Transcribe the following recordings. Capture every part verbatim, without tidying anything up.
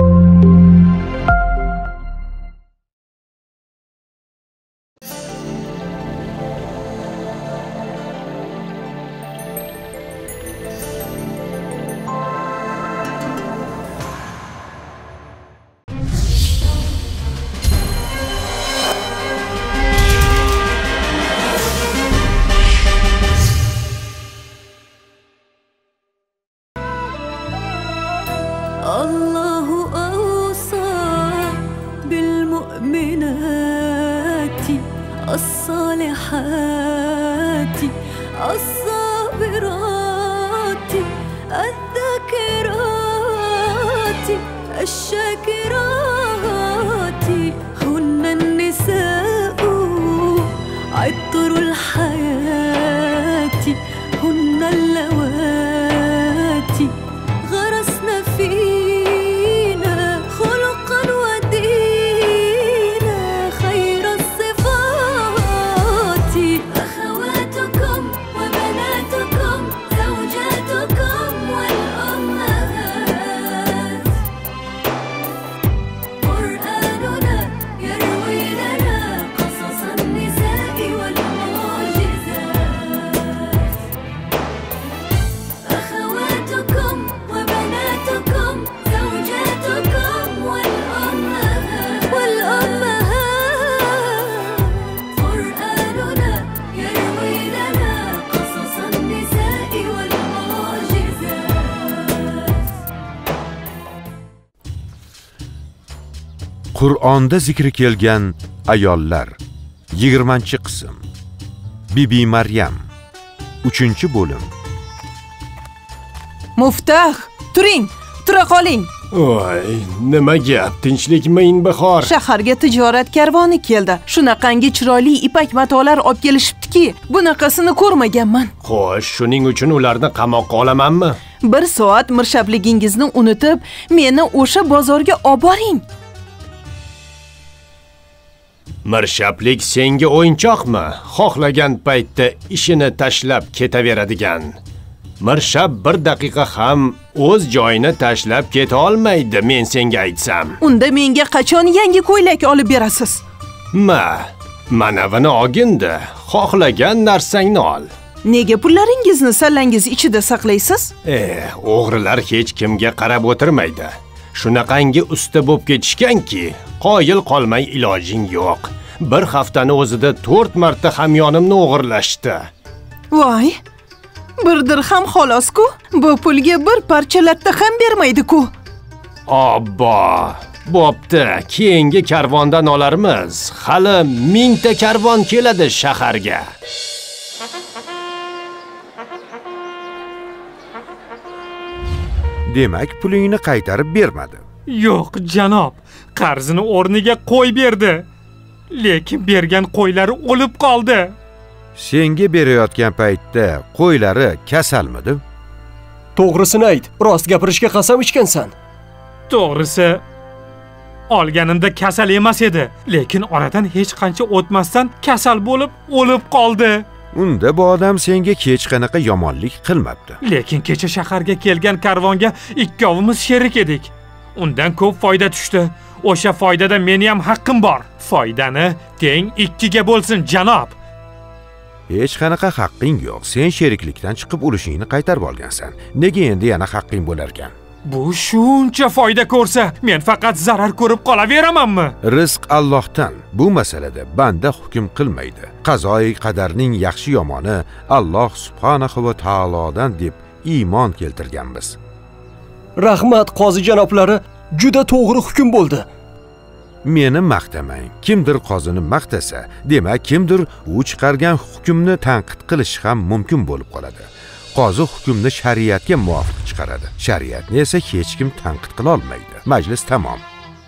الله أوصى بالمؤمنات الصالحات الصابرات الذاكرات الشاكرات هن النساء عطر الحياة هن اللواتي غرسن فينا خلقا ودينا خير الصفات أخواتكم وبناتكم زوجاتكم والأمهات قرآننا يروي لنا قصص النساء والمعجزات أخواتكم وبناتكم زوجاتكم والأمهات والأمهات قرآننا يروي لنا قصص النساء والمعجزات Qur'onda zikri kelgan ayollar yigirmanchi qism. Bibi Maryam uchinchi bo'lim. Muftah, turing, tura qoling. Voy, nima gap? Tinchlikmi Inbahor? Shaharga tijorat karvoni keldi. Shunaqangi chiroyli ipak matolar olib kelishibdiki, bunaqasini ko'rmaganman. Xo'sh, shuning uchun ularni qamoqqa olamanmi? Bir soat mirshabligingizni unutib, meni o'sha bozorga olib boring. Mirshablik senga o'yinchoqmi? Xohlagan paytda ishini tashlab ketaveradigan. Mirshab bir daqiqa ham o'z joyini tashlab keta olmaydi, men senga aytsam. Unda menga qachon yangi ko'ylak olib berasiz? Ma, manavini olgindi. Xohlagan narsangni ol. Nega pullaringizni sallangiz ichida saqlaysiz? Eh, o'g'rilar hech kimga qarab o'tirmaydi. Shunaqangi usta bo'lib ketishganki, qoyil qolmay ilojing yo'q. Bir haftani o'zida to'rt marta hamyonimni o'g'irlashdi. Voy, bir dirham xolos-ku. Bu pulga bir parcha latta ham bermaydi-ku. Obbo, bo'pti, keyingi karvondan olarmiz. Hali mingta karvon keladi shaharga. Demak, pulingni qaytarib bermadi. Yo'q, janob. Qarzini o'rniga qo'y berdi. Lekin bergan qo'ylari o'lib qoldi. Senga berayotgan paytda qo'ylari kasalmidi? To'g'risini ayt, rost gapirishga qasam ichgansan. To'g'risi, olganimda kasal emas edi, lekin oradan hech qancha o'tmasdan kasal bo'lib o'lib qoldi. Unda bu odam senga hech qanaqa yomonlik qilmabdi. Lekin kecha shaharga kelgan karvonga ikkovimiz sherik edik. Undan ko'p foyda tushdi. O'sha foydada meni ham haqqim bor. Foydani teng ikkiga bo'lsin, janob. Hech qanaqa haqqing yo'q. Sen sheriklikdan chiqib ulushingni qaytarib olgansan. Nega endi yana haqqing bo'lar ekan? Bu shuncha foyda ko'rsa, men faqat zarar ko'rib qolaveramanmi? Rizq Allohdan. Bu masalada banda hukm qilmaydi. Qazoyi qadarning yaxshi yomoni Alloh subhanahu va taolodan deb iymon keltirganmiz. Rahmat qozi janoblari, juda to'g'ri hukm bo'ldi. Meni maqtamang. Kimdir qozini maqtasa, demak kimdir u chiqargan hukmni tanqid qilish ham mumkin bo'lib qoladi. Qozi hukmni shariatga muvofiq chiqaradi. Shariatni esa hech kim tanqid qila olmaydi. Majlis tamom.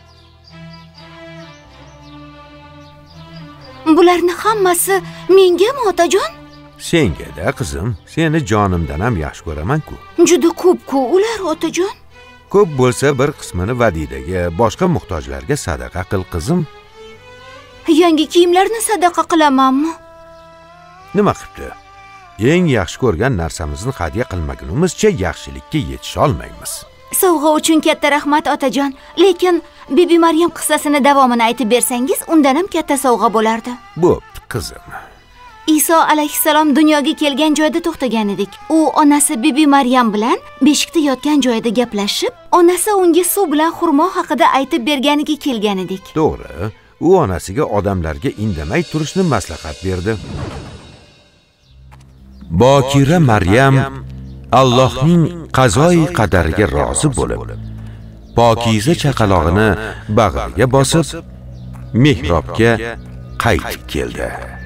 Bularni hammasi mengami, otajon? Senga-da, qizim. Seni jonimdan ham yaxshi ko'raman-ku. Juda ko'p-ku ular, otajon. Ko'p bo'lsa bir qismini vadidaga, boshqa muhtojlarga sadaqa qil, qizim. Yangi kiyimlarni sadaqa qilamanmi? Nima qilibdi? Eng yaxshi ko'rgan narsamizni hadya qilmagunimizcha yaxshilikka yetisha olmaymiz. Sovg'a uchun katta rahmat otajon. Lekin Bibi Maryam qissasini davomini aytib bersangiz, undan ham katta sovg'a bo'lardi. Bo'pti, qizim. Iso alayhissalom dunyoga kelgan joyda to'xtagan edik. U onasi Bibi Maryam bilan beshikda yotgan joyida gaplashib, onasi unga suv bilan xurmo haqida aytib berganiga kelgan edik. To'g'ri, u onasiga odamlarga indamay turishni maslahat berdi. Bokira Maryam Allohning qazoyi qadariga rozi bo'lib, pokiza chaqalog'ini bag'riga bosib, mehrobga qaytib keldi.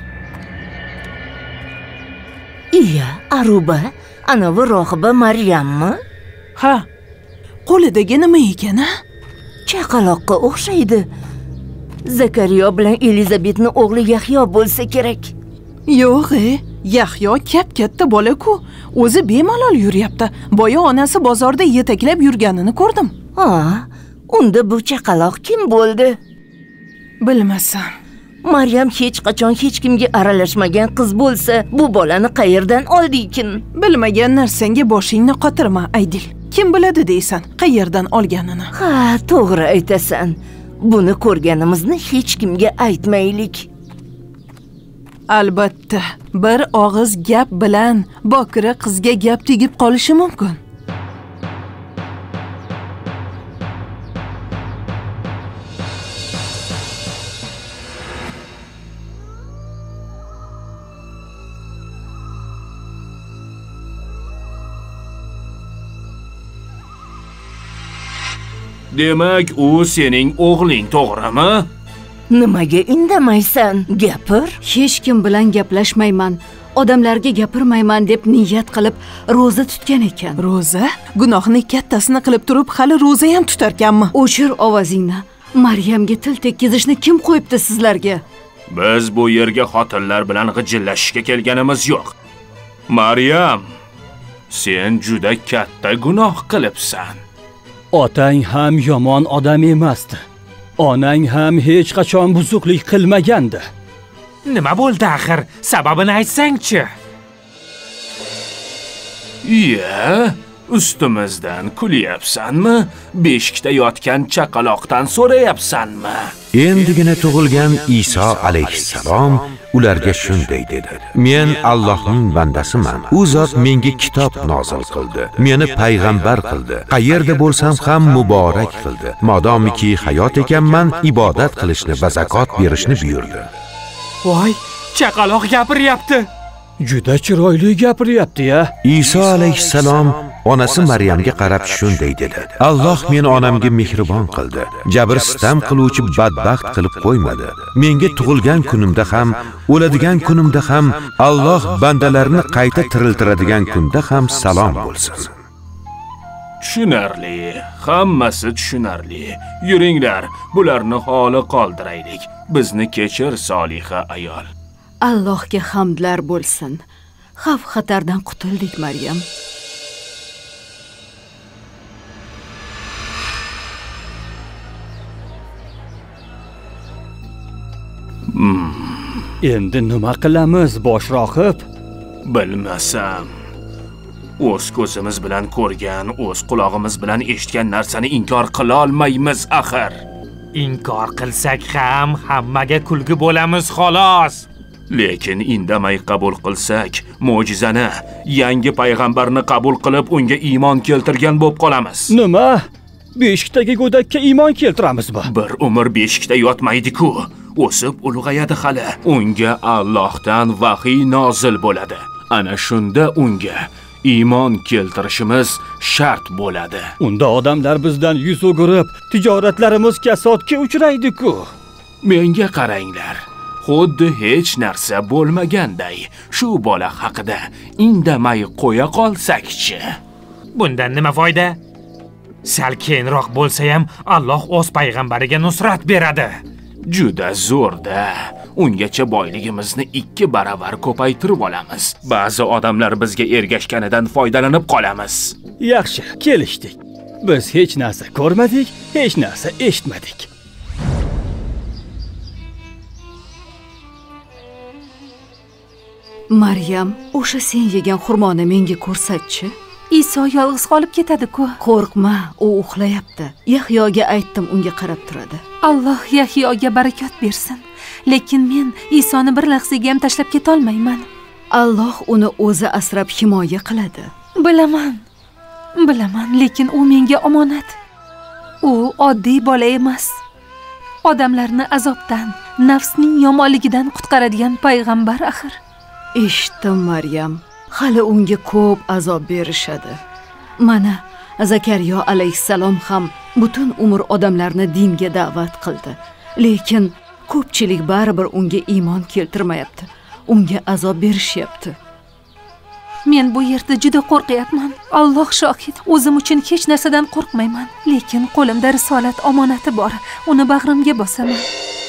Iya, Aruba, anavi rohiba Maryammi? Ha. Qo'lidagi nima ekan, ha? Chaqaloqqa o'xshaydi. Zakariya bilan Elizabetning o'g'li Yahyo bo'lsa kerak. Yo'q, e, Yahyo kap-katta bola-ku. O'zi bemalol yuryapti. Boya onasi bozorda yetaklab yurganini ko'rdim. Ha, unda bu chaqaloq kim bo'ldi? Bilmasam. Maryam hech qachon hech kimga aralashmagan qiz bo'lsa, bu bolani qayerdan oldikin? Bilmagan narsangga boshingni qotirma, Aydil. Kim biladi deysan, qayerdan olganini? Ha, to'g'ri aytasan. Buni ko'rganimizni hech kimga aytmaylik. Albatta, bir og'iz gap bilan Bokira qizga gap tegib qolishi mumkin. Demak, u sening o'g'ling, to'g'rimi? Nimaga indamaysan? Gapir. Hech kim bilan gaplashmayman, odamlarga gapirmayman deb niyat qilib roza tutgan ekan. Roza? Gunohni kattasini qilib turib, hali roza ham tutarkanmi? O'chir ovozingni. Maryamga til tekkizishni kim qo'yibdi sizlarga? Biz bu yerga xotinlar bilan g'ijillashishga kelganimiz yo'q. Maryam, sen juda katta gunoh qilibsan. Otang ham yomon odam emasdi. Onang ham hech qachon buzuqlik qilmagandi. Nima bo'ldi axir? Sababini aytsang-chi. Iya, ustimizdan kulyapsanmi? Beshikda yotgan chaqaloqdan so'rayapsanmi? Endigina tug'ilgan Iso alayhissalom ularga shunday dedi: Men Allohning bandasiman. U zot menga kitob nozil qildi, meni payg'ambar qildi. Qayerda bo'lsam ham muborak qildi. Modomiki hayot ekanman, ibodat qilishni va zakot berishni buyurdi. Voy, chaqaloq gapiryapti. Juda chiroyli gapiryapti-ya. Iso alayhissalom onasi Maryamga qarab shunday dedi: Alloh meni onamga mehribon qildi. Jabr sitam qiluvchi badbaxt qilib qo'ymadi. Menga tug'ilgan kunimda ham, o'ladigan kunimda ham, Alloh bandalarini qayta tiriltiradigan kunda ham salom bo'lsin. Tushunarli, hammasi tushunarli. Yuringlar, bularni holi qoldiraylik. Bizni kechir, soliha ayol. Allohga hamdlar bo'lsin. Xavf-xatardan qutuldik, Maryam. Hmm. Endi nima qilamiz, bosh rohib? Bilmasam. O'z ko'zimiz bilan ko'rgan, o'z quloqimiz bilan eshitgan narsani inkor qila olmaymiz axir. Inkor qilsak ham hammaga kulgi bo'lamiz xolos. Lekin indamay qabul qilsak, mo'jizani, yangi payg'ambarni qabul qilib unga iymon keltirgan bo'lib qolamiz. Nima? Beshikdagi go'dakka iymon keltiramizmi? Bir umr beshikda yotmaydi-ku. O'sib ulg'ayadi hali. Unga Allohdan vahiy nozil bo'ladi. Ana shunda unga iymon keltirishimiz shart bo'ladi. Unda odamlar bizdan yuz o'girib, tijoratlarimiz kasodga uchraydi-ku. Menga qaranglar. Xuddi hech narsa bo'lmaganday, shu bola haqida indamay qo'ya qolsak-chi. Bundan nima foyda? Sal keyinroq bo'lsa ham Alloh o'z payg'ambariga nusrat beradi. Juda zo'rda. Ungacha boyligimizni ikki baravar ko'paytirib olamiz. Ba'zi odamlar bizga ergashganidan foydalanib qolamiz. Yaxshi, kelishdik. Biz hech narsa ko'rmadik, hech narsa eshitmadik. Maryam, o'sha sen yegan xurmoni menga ko'rsatchi. Iso yolg'iz qolib ketadi-ku. Qo'rqma, u uxlayapti. Yahyoga aytdim, unga qarab turadi. Alloh Yahyoga barakot bersin. Lekin men Isoni bir lahzaga ham tashlab keta olmayman. Alloh uni o'zi asrab himoya qiladi. Bilaman. Bilaman, lekin u menga omonat. U oddiy bola emas. Odamlarni azobdan, nafsning yomonligidan qutqaradigan payg'ambar axir. Eshitdim, Maryam. Hali unga ko'p azob berishadi. Mana Zakariya alayhissalom ham butun umr odamlarni dinga da'vat qildi. Lekin ko'pchilik baribir unga iymon keltirmayapti. Unga azob berishyapti. Men bu yerda juda qo'rqyapman. Alloh shohid, o'zim uchun hech narsadan qo'rqmayman. Lekin qo'limda risolat omonati bor. Uni bag'rimga bosaman.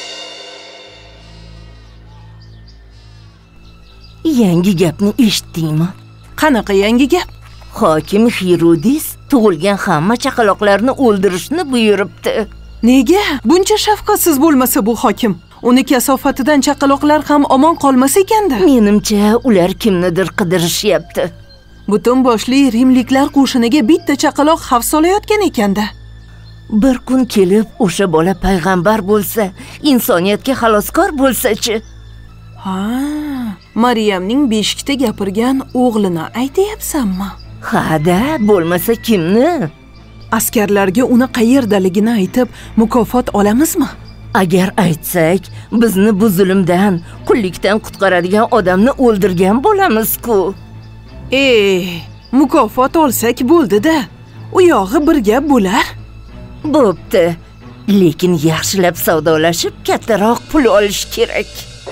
Yangi gapni eshitdingmi? Qanaqa yangi gap? Hokim Herodis tug'ilgan hamma chaqaloqlarni o'ldirishni buyuribdi. Nega? Buncha shafqatsiz bo'lmasa bu hokim. Uni kasofatidan chaqaloqlar ham omon qolmas ekanda. Menimcha, ular kimnidir qidirishyapti. Butun boshli rimliklar qo'shiniga bitta chaqaloq xavf solayotgan ekanda. Bir kun kelib o'sha bola payg'ambar bo'lsa, insoniyatga xaloskor bo'lsa-chi? Ha, Maryamning beshikda gapirgan o'g'lini aytayapsanmi? Ha-da, bo'lmasa kimni? Askarlarga uni qayerdaligini aytib, mukofot olamizmi? Agar aytsak, bizni bu zulmdan, qullikdan qutqaradigan odamni o'ldirgan bo'lamiz-ku. Ey, mukofot olsak bo'ldi-da. U yog'i bir gap bo'lar. Bo'pti. Lekin yaxshilab savdolashib, kattaroq pul olish kerak.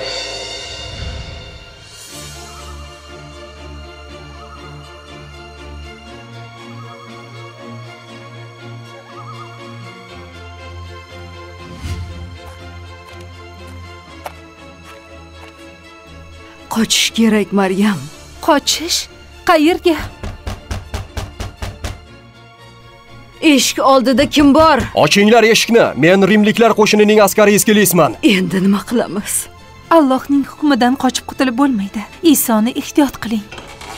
Qochish kerak, Maryam. Qochish? Qayerga? Eshik oldida kim bor? Ochinglar eshikni. Men rimliklar qo'shinining askari Eskelisman. Endi nima qilamiz? Allohning hukmidan qochib qutulib bo'lmaydi. Isoni ehtiyot qiling.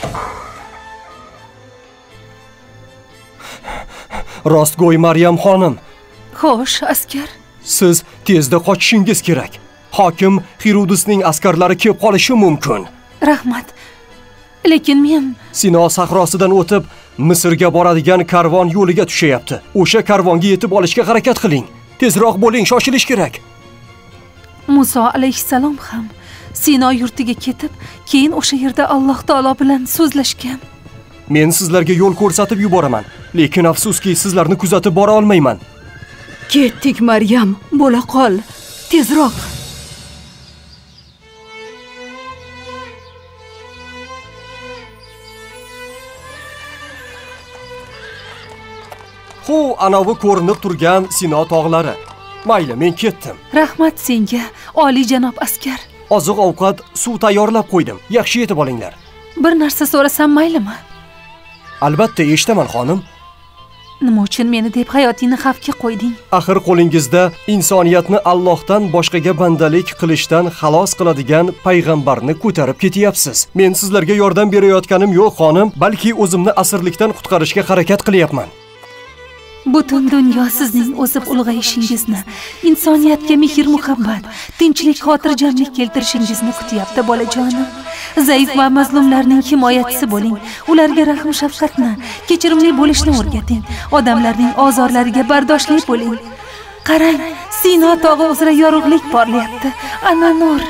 Rostgo'y Maryam xonim. Xo'sh, askar. Siz tezda qochishingiz kerak. Hokim Herodisning askarlari kelib qolishi mumkin. Rahmat. Lekin men Sino sahrosidan o'tib Misrga boradigan karvon yo'liga tushyapti. O'sha karvonga yetib olishga harakat qiling. Tezroq bo'ling, shoshilish kerak. Muso alayhissalom ham Sino yurtiga ketib, keyin o'sha yerda Alloh taolo bilan so'zlashgan. Men sizlarga yo'l ko'rsatib yuboraman, lekin afsuski sizlarni kuzatib bora olmayman. Ketdik, Maryam. Bo'la qol. Tezroq. Xo, anavi ko'rinib turgan Sino tog'lari. Mayli, men ketdim. Rahmat senga, oliy janob askar. Oziq-ovqat, suv tayyorlab qo'ydim. Yaxshi yetib olinglar. Bir narsa so'rasam maylimi? Albatta, eshitaman, xonim. Nima uchun meni deb hayotingni xavfga qo'yding? Axir qo'lingizda insoniyatni Allohdan boshqaga bandalik qilishdan xalos qiladigan payg'ambarni ko'tarib ketyapsiz. Men sizlarga yordam berayotganim yo'q, xonim, balki o'zimni asirlikdan qutqarishga harakat qilyapman. Butun dunyo sizning o'sib ulg'ayishingizni, insoniyatga mehr-muhabbat, tinchlik, xotirjamlik keltirishingizni kutyapti, bolajonim. Zaif va mazlumlarning himoyachisi bo'ling. Ularga rahm shafqatni, kechirimli bo'lishni o'rgating. Odamlarning ozorlariga bardoshli bo'ling. Qarang, Sino tog'i uzra yorug'lik porlayapti. Ana nur.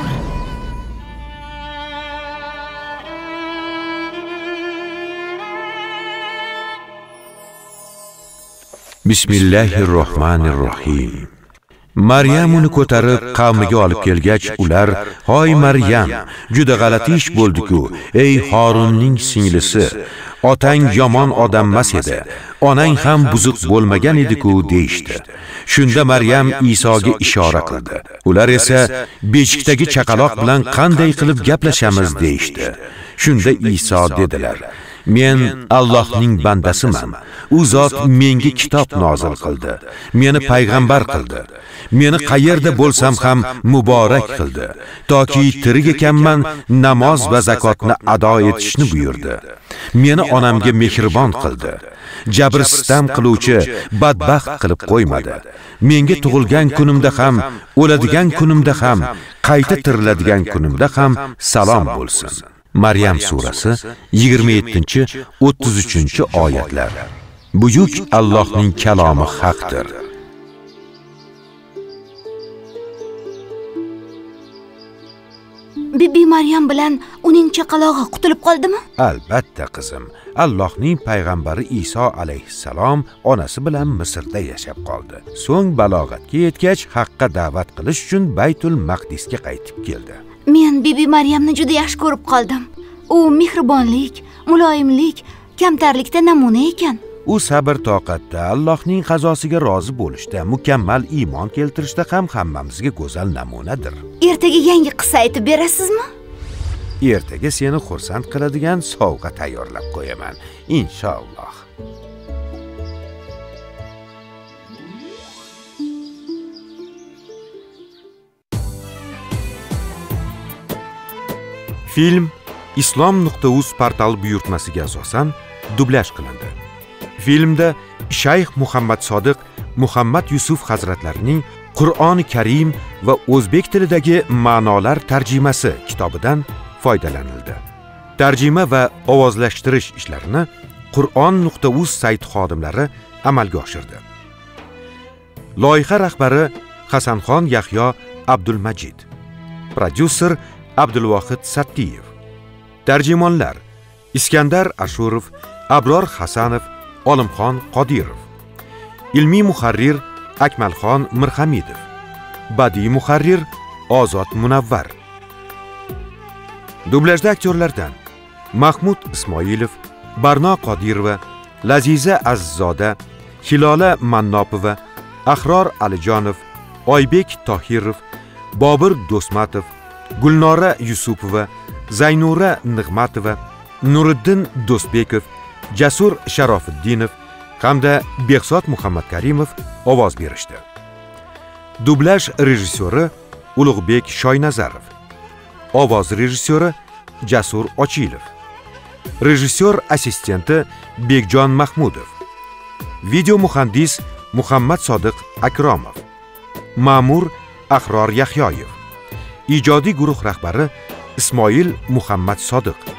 Bismillahirrohmanirrohim. Maryam uni ko'tarib qavmiga olib kelgach, ular: "Hoy Maryam, juda g'alati ish bo'ldi-ku. Ey Horunning singlisi, otang yomon odam emas edi, onang ham buzuq bo'lmagan edi-ku" deyishdi. Shunda Maryam Isoga ishora qildi. Ular esa beshikdagi chaqaloq bilan qanday qilib gaplashamiz deyishdi. Shunda Iso dedilar: "Men Allohning bandasiman. U zot menga kitob nozil qildi, meni payg'ambar qildi. Meni qayerda bo'lsam ham muborak qildi, toki tirik ekanman namoz va zakotni ado etishni buyurdi. Meni onamga mehribon qildi. Jabr sitam qiluvchi badbaxt qilib qo'ymadi. Menga tug'ilgan kunimda ham, o'ladigan kunimda ham, qayta tiriladigan kunimda ham salom bo'lsin." Maryam surasi yigirma yettinchi o'ttiz uchinchi oyatlar. Buyuk Allohning kalomi haqdir. Bibi Maryam bilan uning chaqalog'i qutulib qoldimi? Albatta qizim. Allohning payg'ambari Iso alayhissalom onasi bilan Misrda yashab qoldi. So'ng balog'atga yetgach, haqqa da'vat qilish uchun Baytul Maqdisga qaytib keldi. Men Bibi Maryamni juda yaxshi ko'rib qoldim. U mehribonlik, muloyimlik, kamtarlikda namuna ekan. U sabr toqatda, Allohning qazosiga rozi bo'lishda, mukammal iymon keltirishda ham hammamizga go'zal namunadir. Ertaga yangi qissa aytib berasizmi? Ertaga seni xursand qiladigan sovg'a tayyorlab qo'yaman, inshaalloh. Film islom nuqta uz portal buyurtmasiga asosan dublyaj qilindi. Filmda Shayx Muhammad Sodiq Muhammad Yusuf hazratlarining Qur'oni Karim va o'zbek tilidagi ma'nolar tarjimasi kitobidan foydalanildi. Tarjima va ovozlashtirish ishlarini Qur'on nuqta uz sayti xodimlari amalga oshirdi. Loyiha rahbari Hasanxon Yahyo Abdulmajid, prodyuser Abdulvohid Sattiyev, tarjimonlar Iskandar Ashurov, Abror Hasanov, Olimxon Qodirov, ilmiy muharrir Akmalxon Mirhamidov, badiiy muharrir Ozod Munavvar. Dublyajda aktyorlardan Mahmud Ismoilov, Barno Qodirova, Laziza Azzoda, Hilola Mannopova, Ahror Alijonov, Oybek Tohirov, Bobir Do'smatov, Gulnora Yusupova, Zaynura Nig'matova, Nuriddin Do'stbekov, Jasur Sharofiddinov hamda Behzod Muhammad Karimov ovoz berishdi. Dublyaj rejissyori Ulug'bek Shoynazarov, ovoz rejissyori Jasur Ochilov, rejissyor assistenti Bekjon Mahmudov, video muhandis Muhammad Sodiq Akromov, ma'mur Ahror Yahyoyev, ijodiy guruh rahbari Ismoil Muhammad Sodiq.